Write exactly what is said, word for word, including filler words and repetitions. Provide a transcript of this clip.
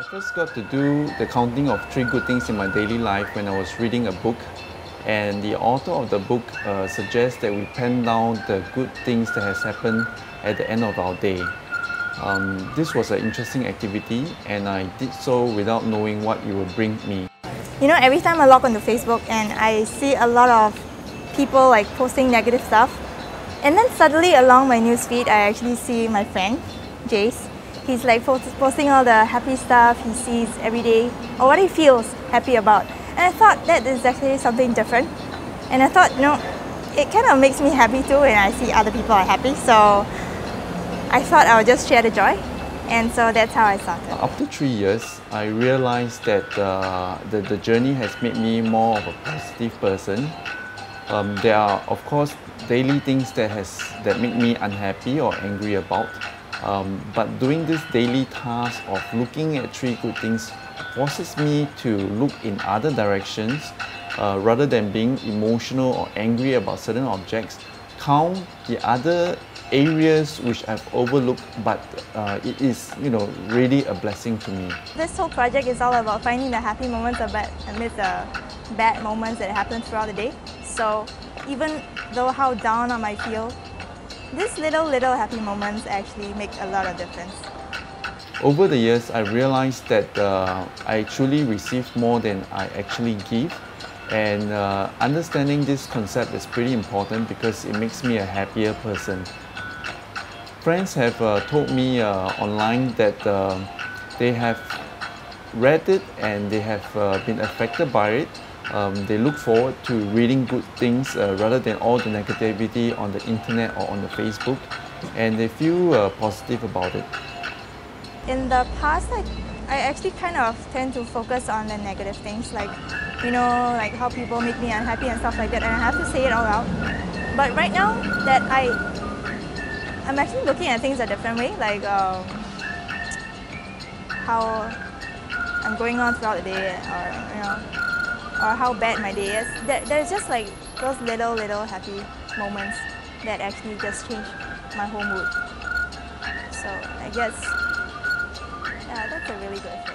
I first got to do the counting of three good things in my daily life when I was reading a book, and the author of the book uh, suggests that we pen down the good things that has happened at the end of our day. Um, this was an interesting activity, and I did so without knowing what it would bring me. You know, every time I log onto Facebook and I see a lot of people like posting negative stuff, and then suddenly along my newsfeed I actually see my friend, Jace. He's like posting all the happy stuff he sees every day, or what he feels happy about. And I thought that is actually something different. And I thought, you know, it kind of makes me happy too when I see other people are happy. So I thought I would just share the joy. And so that's how I started. After three years, I realized that uh, the, the journey has made me more of a positive person. Um, there are, of course, daily things that, has, that make me unhappy or angry about. Um, but doing this daily task of looking at three good things forces me to look in other directions uh, rather than being emotional or angry about certain objects. Count the other areas which I've overlooked, but uh, it is, you know, really a blessing to me. This whole project is all about finding the happy moments amidst the bad moments that happen throughout the day. So even though how down I might feel, these little, little happy moments actually make a lot of difference. Over the years, I realized that uh, I truly receive more than I actually give. And uh, understanding this concept is pretty important because it makes me a happier person. Friends have uh, told me uh, online that uh, they have read it and they have uh, been affected by it. Um, they look forward to reading good things uh, rather than all the negativity on the internet or on the Facebook, and they feel uh, positive about it. In the past, I, I actually kind of tend to focus on the negative things, like, you know, like how people make me unhappy and stuff like that, and I have to say it all out. But right now that I, I'm actually looking at things a different way, like um, how I'm going on throughout the day, or you know, or how bad my day is. There, there's just like those little, little happy moments that actually just change my whole mood. So I guess, yeah, that's a really good thing.